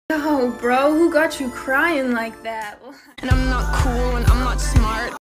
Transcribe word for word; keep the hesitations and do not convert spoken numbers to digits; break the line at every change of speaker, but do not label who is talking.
Oh, bro, who got you crying like that?
And I'm not cool and I'm not smart.